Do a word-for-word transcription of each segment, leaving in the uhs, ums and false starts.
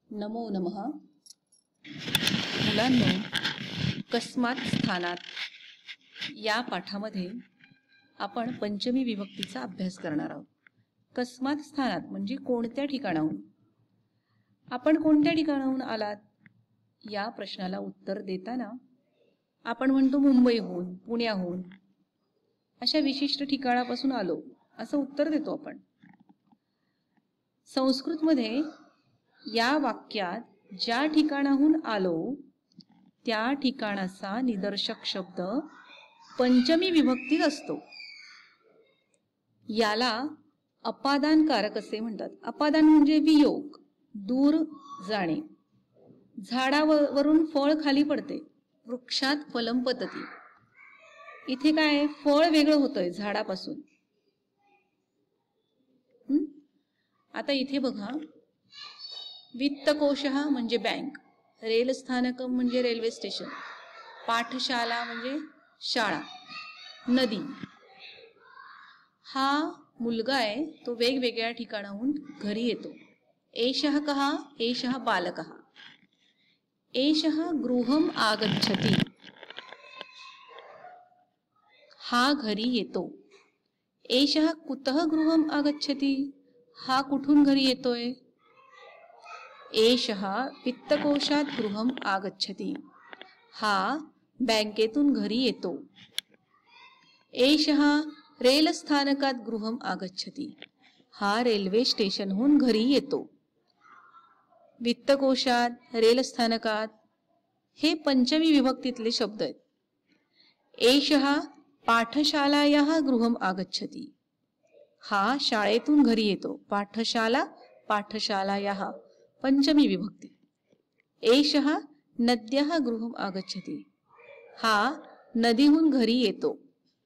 नमो नमः. मुलांनो, कस्मात स्थानात या पाठामध्ये आपण पंचमी विभक्तीचा अभ्यास करणार आहोत. कस्मात स्थानात म्हणजे कोणत्या ठिकाणाहून. आपण कोणत्या ठिकाणाहून आलात या प्रश्नाला उत्तर देताना आपण म्हणतो मुंबईहून, पुण्याहून, अशा विशिष्ट ठिकाणापासून आलो असं उत्तर देतो आपण. संस्कृतमध्ये या वाक्यात ज्या ठिकाणाहून आलो त्या ठिकाणाचा निदर्शक शब्द पंचमी विभक्तीत असतो. याला अपादानकारक असे म्हणतात. अपादान म्हणजे वियोग, दूर जाणे. झाडावरून फळ खाली पडते, वृक्षात फलम पतती. इथे काय, फळ वेगळं होतंय झाडापासून. हम्म आता इथे बघा, वित्तकोशः म्हणजे बँक, रेल स्थानकम म्हणजे रेल्वे स्टेशन, पाठशाला म्हणजे शाळा, नदी. हा मुलगा आहे, तो वेगवेगळ्या ठिकाणाहून घरी येतो. एषः कः, एषः बालकः. एषः गृहम आगच्छति, हा घरी येतो. एषः कुतः गृहम आगच्छति, हा कुठून घरी येतोय. एषः वित्तकोशात गृहम आगच्छति, हा बँकेतून घरी येतो. एषः रेल स्थानकात गृहम आगच्छति, हा रेल्वे स्टेशनहून घरी येतो. वित्तकोशात, रेल स्थानकात हे पंचमी विभक्तीतले शब्द आहेत. एषः पाठशालायाः गृहम आगच्छति, हा शाळेतून घरी येतो. पाठशाला, पाठशालायाः पंचमी विभक्ती. एषः नद्याः गृहम आगच्छति, हा नदीहून घरी येतो.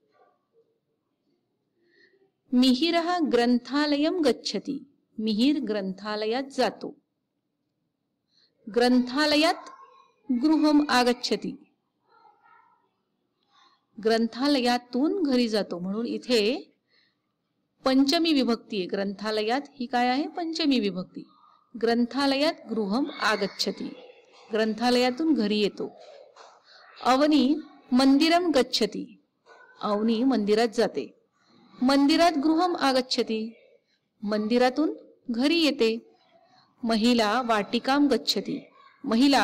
मिहिरः ग्रंथालयं गच्छति, मिहिर ग्रंथालयात जातो. ग्रंथालयात गृहम आगच्छति, ग्रंथालयातून घरी जातो. म्हणून इथे पंचमी विभक्ती आहे. ग्रंथालयात ही काय आहे, पंचमी विभक्ती. ग्रंथालयात गृहम आगच्छति, ग्रंथालयातून घरी येतो. अवनी मंदिरम गच्छति, अवनी मंदिरात जाते. मंदिरात गृहम आगच्छति, मंदिरातून घरी येते. महिला वाटिकाम गच्छति, महिला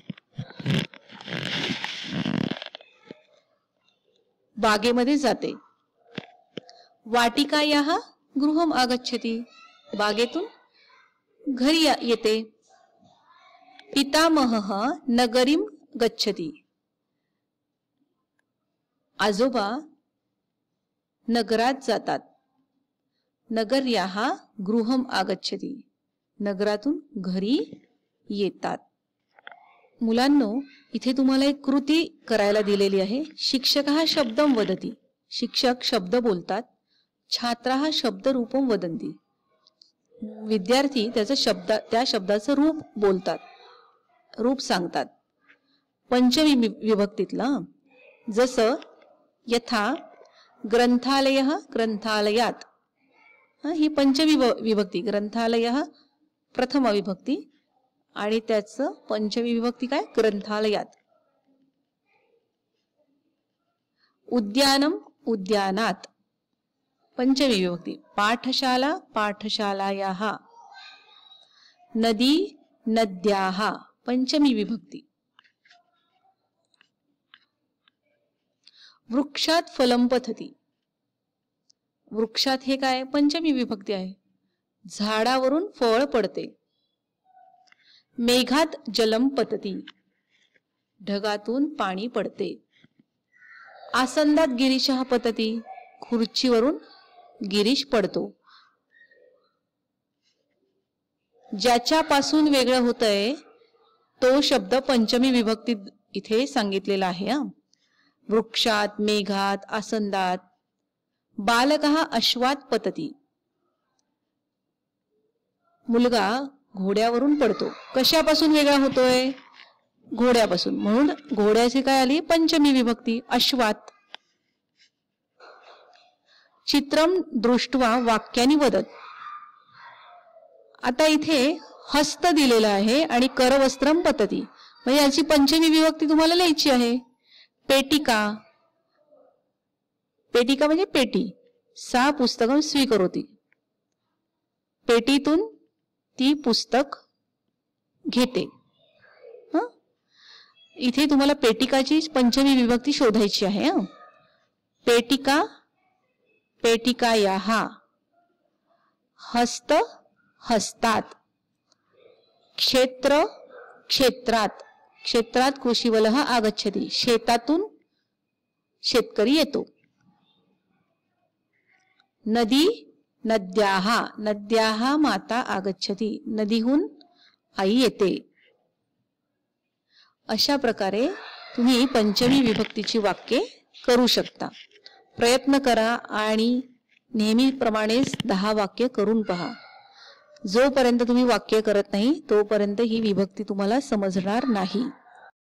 बागेमध्ये जाते. वाटिकायाः गृहम आगच्छति, बागेतून घरी येते. पितामहः नगरीम गच्छति, आजोबा नगरात जातात. नगर्याः गृहम आगच्छति, नगरातून घरी येतात. मुलांनो, इथे तुम्हाला एक कृती करायला दिलेली आहे. शिक्षकः शब्दम वदति, शिक्षक शब्द बोलतात. छात्राः शब्दरूपम वदन्ति, विद्यार्थी त्याचं शब्द त्या शब्दाचं रूप बोलतात, रूप सांगतात. पंचमी विभक्तीतला जसं यथा ग्रंथालयः ग्रंथालयात, ही पंचमी विभक्ती. ग्रंथालयः प्रथम विभक्ती आणि त्याचं पंचमी विभक्ती काय, ग्रंथालयात. उद्यानम उद्यानात पंचमी विभक्ती. पाठशाला पाठशालायाः. नदी नद्याः पंचमी विभक्ती. वृक्षात फलम पतति, वृक्षात हे काय, पंचमी विभक्ती आहे. झाडावरून फळ पडते. मेघात जलम पतति, ढगातून पाणी पडते. आसंदात गिरीशः पतति, खुर्चीवरून गिरीश पडतो. ज्याच्यापासून वेगळं होतंय तो शब्द पंचमी विभक्तीत इथे सांगितलेला आहे. वृक्षात, मेघात, आसंदात. बालकः अश्वात पतति, मुलगा घोड्यावरून पडतो. कशापासून वेगळा होतोय, घोड्यापासून. म्हणून घोड्याची काय आली, पंचमी विभक्ती. अश्वात. चित्रम दृष्ट्वा वाक्यानि वदत, आता इथे हस्त दिलेलं आहे आणि करवस्त्रम पतती, मग याची पंचमी विभक्ती तुम्हाला लिहायची आहे. पेटिका, पेटिका म्हणजे पेटी. सा पुस्तकं स्वीकरोति, पेटीतून ती पुस्तक घेते. हं? इथे तुम्हाला पेटिकाची पंचमी विभक्ती शोधायची आहे. हं? पेटिका, पेटिकायाः, हस्त हस्तात, क्षेत्र क्षेत्रात, क्षेत्रात कृषीवलः आगच्छति, शेतातून शेतकरी येतो. नदी नद्याः, नद्याः माता आगच्छति, नदीहून आई येते. अशा प्रकारे तुम्ही पंचमी विभक्तीची वाक्ये करू शकता. प्रयत्न करा आणि नेहमीप्रमाणेच दहा वाक्य करून पहा. जोपर्यंत तुम्ही वाक्य करत नाही तोपर्यंत ही विभक्ती तुम्हाला समजणार नाही.